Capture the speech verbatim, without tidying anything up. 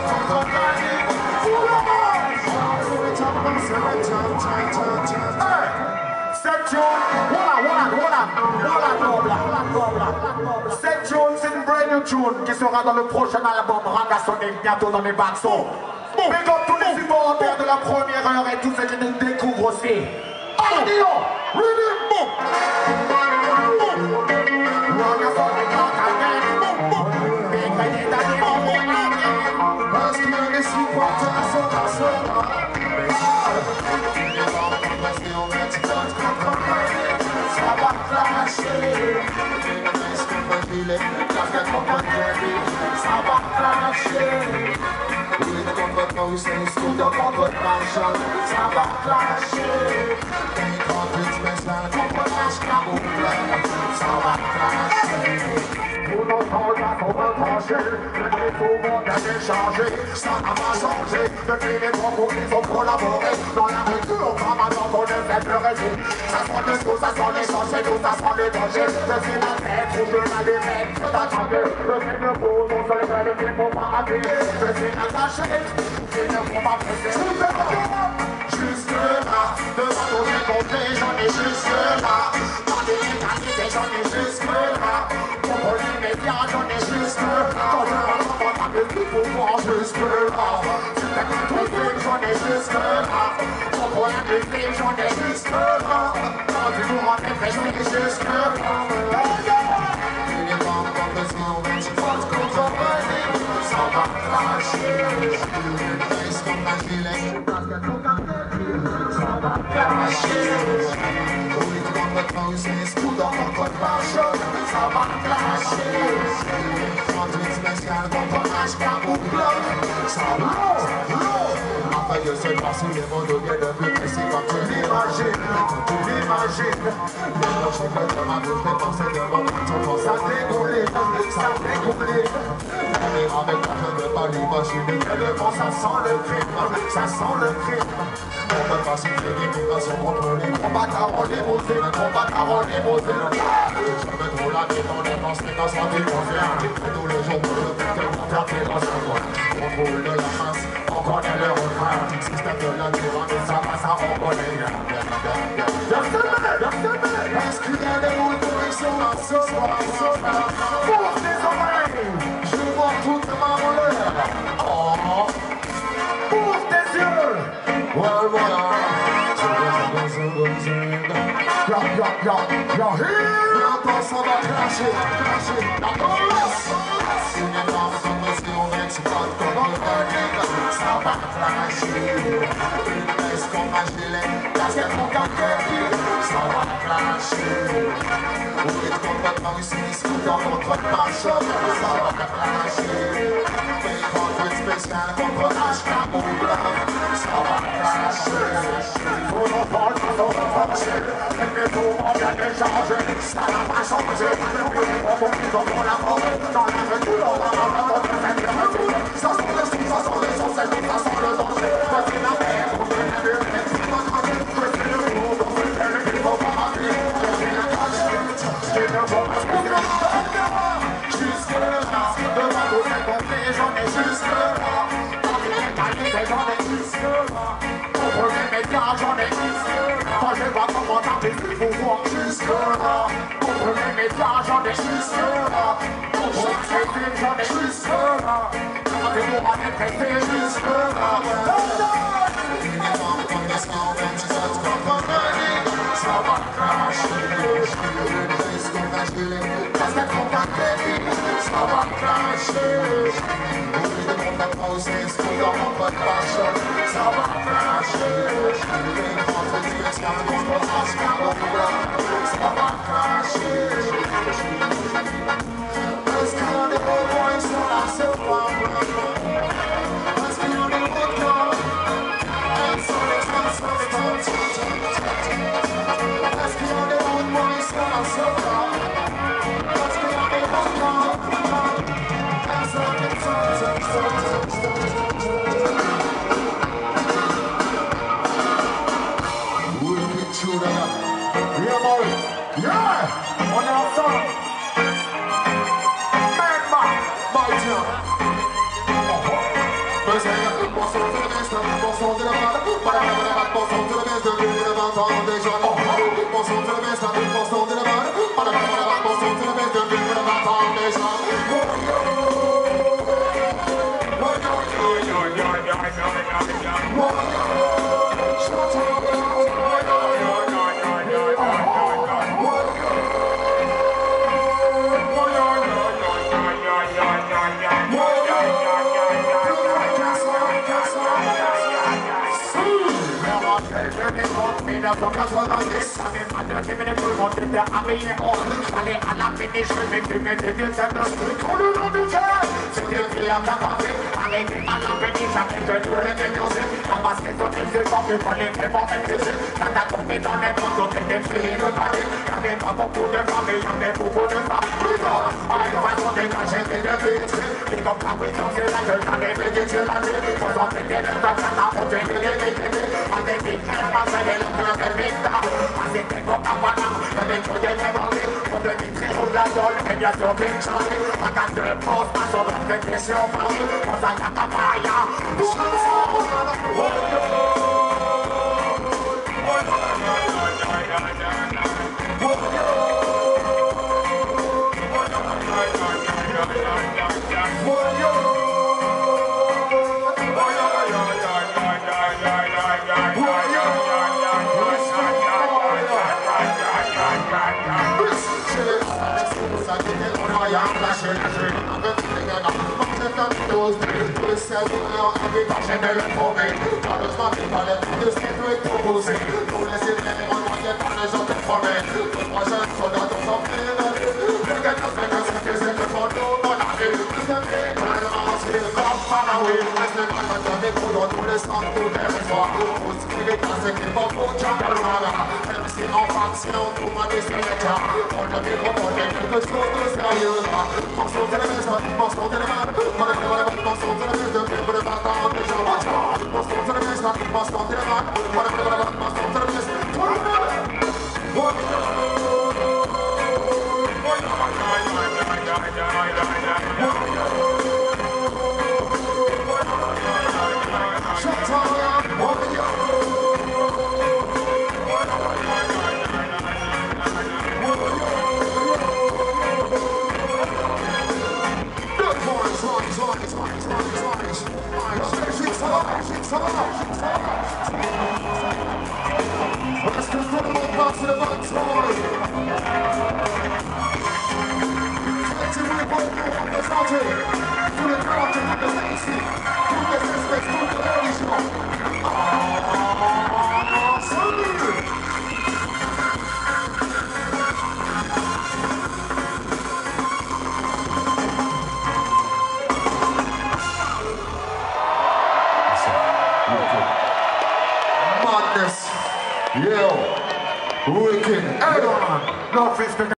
Cette tune, c'est une brand new tune qui sera dans le prochain album Rangasonic, bientôt dans les backsons. Bon, mais comme tous les supporters de la première heure et tous ceux qui nous découvrent aussi. Audio, rhythm, boom. Rangasonic, Rangasonic, boom, boom. Parce qu'il y a des supporters, ça va, ça va. Ça va clasher. Ça va clasher. Oui, contre nous, c'est une scooter contre marchand. Ça va clasher. Contre une spéciale contre l'âge camouflage. Ça va clasher. Pour nos soldats sont retranchés. Le détournement vient d'échanger. Ça n'a pas changé. Depuis les trois groupes, ils ont collaboré. Dans la rue, on va maintenant qu'on ne fait plus régime. Ça sent le sous, ça sent les changes, chez nous, ça sent les dangers. Je suis la tête, rouge, la défaite. Je t'attendais. Je suis le beau, mon seul frère, qui ne faut pas appuyer. Je suis attaché, qui ne faut pas presser. Jusque là, devant nos incompris, j'en ai jusque là. Dans les égalités, j'en ai jusque là. Contre les médias, j'en ai jusque là. Quand je m'entends pas de tout pouvoir, jusque là. Si t'as compris, j'en ai jusque là. Contre la musique, j'en ai jusque là. Quand tu nous rends fait, j'en ai jusque là. Il est bon quand le son, mais tu penses qu'on s'en va. Ça va clasher. Face comme la gilet. Ça va clasher. Oui, comme le temps, c'est scooter contre marchand. Ça va clasher. trente-huit spécial contre l'âge camouflage. Ça va, après que ce passé, les mots deviennent de plus précis quand tu l'imagines. Quand tu l'imagines. Maintenant, je fais de ma bouche, mais penser de mon temps, ça dégoulé, ça dégoulé. Avec toi, je ne veux pas l'imaginer. Tellement ça sent le crime, ça sent le crime. On peut pas siffler l'immigration contre les combats car on est posé, le combat car on est posé. Je veux trop la vie dans les pensées quand ça dit qu'on vient. Tous les jours, pour le faire, pour faire dans un coin. On roule de la masse, on connaît le refrain. Système de la tyrannie, ça va, ça on connaît. Parce qu'il y a des boules de pression à ce soir, ce soir. Pour tes oreilles, je vois toute ma rouleur. Oh, pour tes yeux. Well, well, yo, yo, yo, yo, bientôt ça va clasher, clasher, la police. Si les femmes sont aussi en expat comme un verdict, ça va clasher. Une veste comme un gilet, casquette pour caquet, ça va clasher. Oui, complètement ici, scooter contre marchand, ça va clasher. Contre une spéciale contre l'âge camouflage, ça va clasher. Pour nos forces, nous sommes fâchés. Les mouvements viennent d'échanger. Ça n'a pas changé. Nous pouvons plus dans la mort. Dans la rue, tout le monde a notre fête. Ça sent le sous, ça sent les sons, ça sent le danger. Je suis la mer, on est la mur, je suis le monde, on se fait le qu'il faut pas rappeler. Je suis la cachette, je ne vois pas ce que c'est. Jusque là, devant nous, c'est compris, j'en ai jusque là. Dans les égalités, j'en ai jusque là. Contre les médias, j'en ai jusque là. Quand je vois comment taper le pouvoir jusque là. Contre les médias, j'en ai jusque là. Contre les films, j'en ai jusque là. Quand tu nous rends traité jusque là. Il est bon qu'on descend, même si ça te comprend pas. Ça va clasher. Face qu'on a gelé, casquette qu'on a crédit. Ça va clasher. Oublie de mon papa aussi, scooter mon pote passion. Ça va clasher. Contre du escale, contre l'âge camouflage. Ça va clasher. Parce qu'il y a des beaux boys sur la surface. Parce qu'il y a des beaux gars. Et sur les traces, sur les traces. Parce qu'il y a des beaux boys sur la surface. Parce qu'il y a des beaux gars. Et sur les traces. Yeah, boy. Yeah, on est ensemble. Focus on this, I'm in my give me the full month, I'm in all. Allez, à la finish, je vais fumer des vieux tableaux. On nous rend du cœur, c'est que tu l'as pas compris. Allez, à la finish, avec de tout le dénoncer. On va se détonner, c'est pas que pour les faire maîtriser. Quand t'as tombé dans les mondes, on t'es filé de parler. Y'avait pas beaucoup de femmes, et y'avait beaucoup de femmes. Plus tard, on a une façon de cacher des devises. Et comme ça, oui, donc c'est la gueule, t'as des médias sur la télé. Faut s'en faire des lèvres, quand t'as monté les médias. On est vite, on va faire des lèvres. Así tengo campana, me dejo de levantar. Cuando el vitrero la sol, ella se pincha. Acá te post, paso de reflexión. Cosa ya capaya. Madness, yo, wicked, everyone, North Face.